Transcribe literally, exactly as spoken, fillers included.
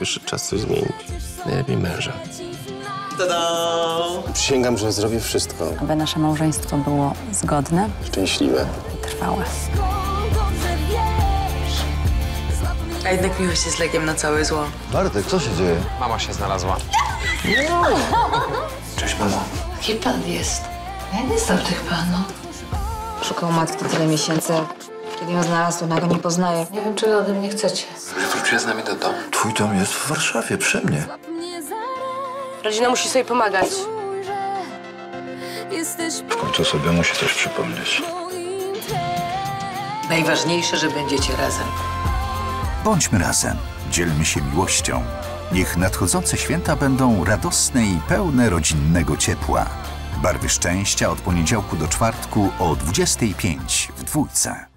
Przyszedł czas coś zmienić. Najlepiej męża. Tada! Przysięgam, że zrobię wszystko. Aby nasze małżeństwo było zgodne Szczęśliwe. i trwałe. A jednak miłość jest lekiem na całe zło. Bartek, co się dzieje? Mama się znalazła. Cześć, mamo. Jaki pan jest? Ja nie znam tych panów. Szukał matki tyle miesięcy. Kiedy ją znalazł, to ona go nie poznaje. Nie wiem, czego ode mnie chcecie. Że wróciła z nami do domu. Twój dom jest w Warszawie, przy mnie. Rodzina musi sobie pomagać. W końcu sobie musi coś przypomnieć. Najważniejsze, że będziecie razem. Bądźmy razem, dzielmy się miłością. Niech nadchodzące święta będą radosne i pełne rodzinnego ciepła. Barwy szczęścia od poniedziałku do czwartku o dwudziestej piątej w Dwójce.